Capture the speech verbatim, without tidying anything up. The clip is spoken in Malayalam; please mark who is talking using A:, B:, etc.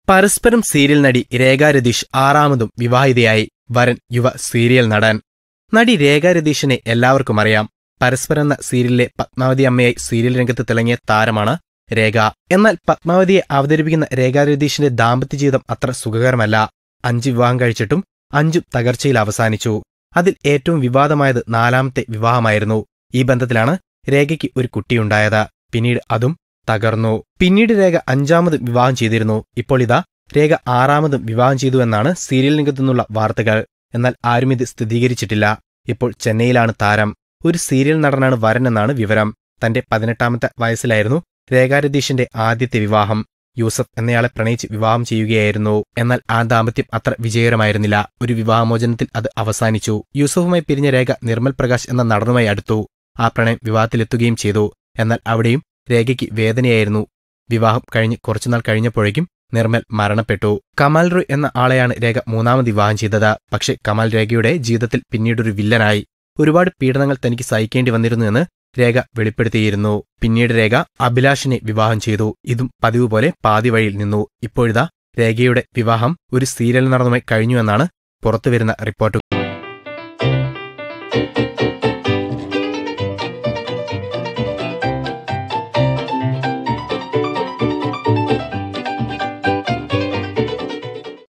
A: പരസ്പരം സീരിയൽ നടി രേഖ രതീഷ് ആറാമതും വിവാഹിതയായി. വരൻ യുവ സീരിയൽ നടൻ. നടി രേഖ രതീഷിനെ എല്ലാവർക്കും അറിയാം. പരസ്പരം എന്ന സീരിയലിലെ പത്മാവതി അമ്മയായി സീരിയൽ രംഗത്ത് തിളങ്ങിയ താരമാണ് രേഖ. എന്നാൽ പത്മാവതിയെ അവതരിപ്പിക്കുന്ന രേഖ രതീഷിന്റെ ദാമ്പത്യ ജീവിതം അത്ര സുഖകരമല്ല. അഞ്ച് വിവാഹം കഴിച്ചിട്ടും അഞ്ചും തകർച്ചയിൽ അവസാനിച്ചു. അതിൽ ഏറ്റവും വിവാദമായത് നാലാമത്തെ വിവാഹമായിരുന്നു. ഈ ബന്ധത്തിലാണ് രേഖയ്ക്ക് ഒരു കുട്ടിയുണ്ടായത്. പിന്നീട് അതും തകർന്നു. പിന്നീട് രേഖ അഞ്ചാമതും വിവാഹം ചെയ്തിരുന്നു. ഇപ്പോൾ ഇതാ രേഖ ആറാമതും വിവാഹം ചെയ്തു എന്നാണ് സീരിയൽ രംഗത്തു നിന്നുള്ള വാർത്തകൾ. എന്നാൽ ആരും ഇത് സ്ഥിരീകരിച്ചിട്ടില്ല. ഇപ്പോൾ ചെന്നൈയിലാണ് താരം. ഒരു സീരിയൽ നടനാണ് വരൻ എന്നാണ് വിവരം. തന്റെ പതിനെട്ടാമത്തെ വയസ്സിലായിരുന്നു രേഖ രതീഷിന്റെ ആദ്യത്തെ വിവാഹം. യൂസഫ് എന്നയാളെ പ്രണയിച്ച് വിവാഹം ചെയ്യുകയായിരുന്നു. എന്നാൽ ആ ദാമ്പത്യം അത്ര വിജയകരമായിരുന്നില്ല. ഒരു വിവാഹമോചനത്തിൽ അത് അവസാനിച്ചു. യൂസഫുമായി പിരിഞ്ഞ രേഖ നിർമ്മൽ പ്രകാശ് എന്ന നടനുമായി അടുത്തു. ആ പ്രണയം വിവാഹത്തിലെത്തുകയും ചെയ്തു. എന്നാൽ അവിടെയും രേഖയ്ക്ക് വേദനയായിരുന്നു. വിവാഹം കഴിഞ്ഞ് കുറച്ചുനാൾ കഴിഞ്ഞപ്പോഴേക്കും നിർമ്മൽ മരണപ്പെട്ടു. കമാൽ റോയ് എന്ന ആളെയാണ് രേഖ മൂന്നാമത് വിവാഹം ചെയ്തത്. പക്ഷേ കമാൽ രേഖയുടെ ജീവിതത്തിൽ പിന്നീടൊരു വില്ലനായി. ഒരുപാട് പീഡനങ്ങൾ തനിക്ക് സഹിക്കേണ്ടി വന്നിരുന്നു എന്ന് രേഖ വെളിപ്പെടുത്തിയിരുന്നു. പിന്നീട് രേഖ അഭിലാഷിനെ വിവാഹം ചെയ്തു. ഇതും പതിവ് പോലെ പാതി വഴിയിൽ നിന്നു. ഇപ്പോഴിതാ രേഖയുടെ വിവാഹം ഒരു സീരിയൽ നടനുമായി കഴിഞ്ഞുവെന്നാണ് പുറത്തുവരുന്ന റിപ്പോർട്ടുകൾ.